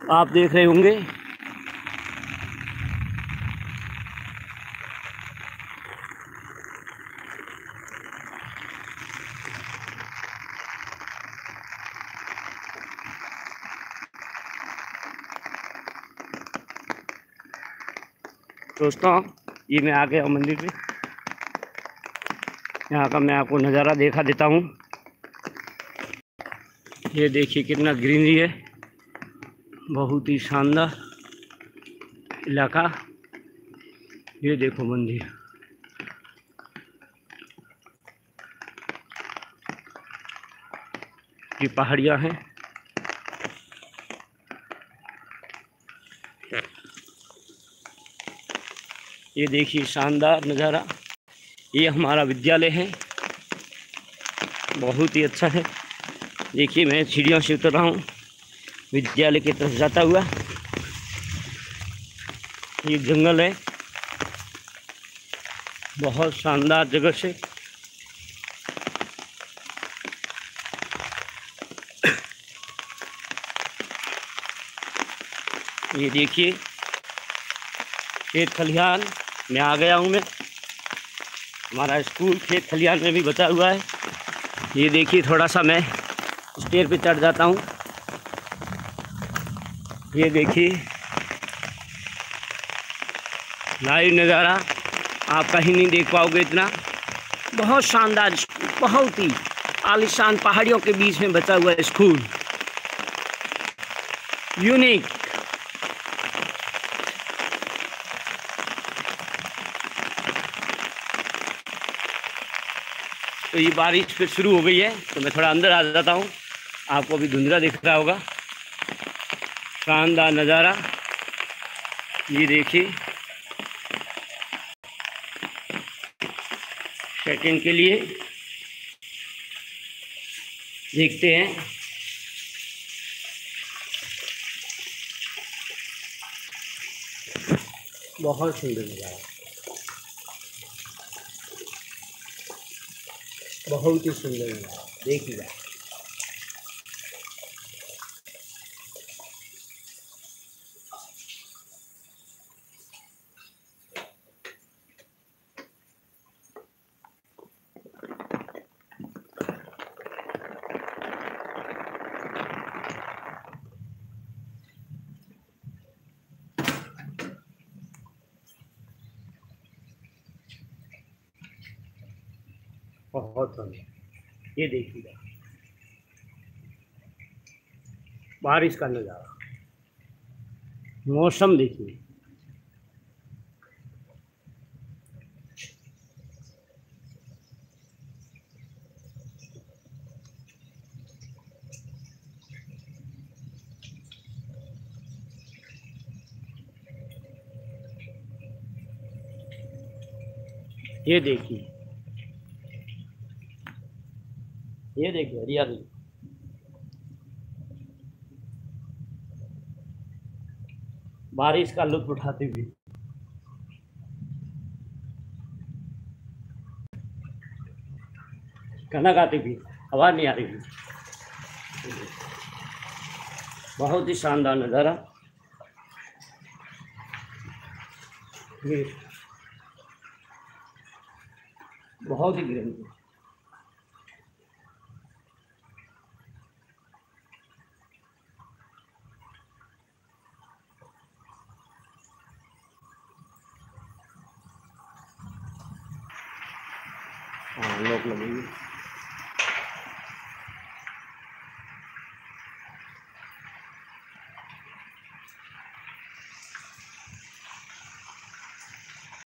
आप देख रहे होंगे। दोस्तों, ये मैं आ गया हूँ मंदिर पे। यहाँ का मैं आपको नज़ारा दिखा देता हूँ। ये देखिए कितना ग्रीनरी है, बहुत ही शानदार इलाका। ये देखो मंदिर, ये पहाड़ियाँ हैं। ये देखिए शानदार नज़ारा। ये हमारा विद्यालय है, बहुत ही अच्छा है। देखिए मैं सीढ़ियों से उतर रहा हूँ विद्यालय की तरफ जाता हुआ। ये जंगल है, बहुत शानदार जगह से। ये देखिए खेत खलिहान में आ गया हूँ मैं। हमारा स्कूल खेत खलिहान में भी बचा हुआ है। ये देखिए थोड़ा सा मैं स्टेयर पे चढ़ जाता हूँ। ये देखिए लाइव नज़ारा, आप कहीं नहीं देख पाओगे इतना। बहुत शानदार स्कूल, बहुत ही आलीशान पहाड़ियों के बीच में बचा हुआ स्कूल, यूनिक। तो ये बारिश फिर शुरू हो गई है, तो मैं थोड़ा अंदर आ जाता हूँ। आपको अभी धुंधला दिख रहा होगा। शानदार नज़ारा, ये देखिए। सेकंड के लिए देखते हैं। बहुत सुंदर नज़ारा, बहुत ही सुंदर नज़ारा, देखिएगा। बहुत सुंदर, ये देखिएगा बारिश का नज़ारा। मौसम देखिए, ये देखिए, ये देखिए हरियाली। बारिश का लुत्फ उठाते हुए गाना गाते हुए, आवाज़ नहीं आ रही थी। बहुत ही शानदार नज़ारा। ये बहुत ही ग्रीन। हाँ, लोग लगेंगे।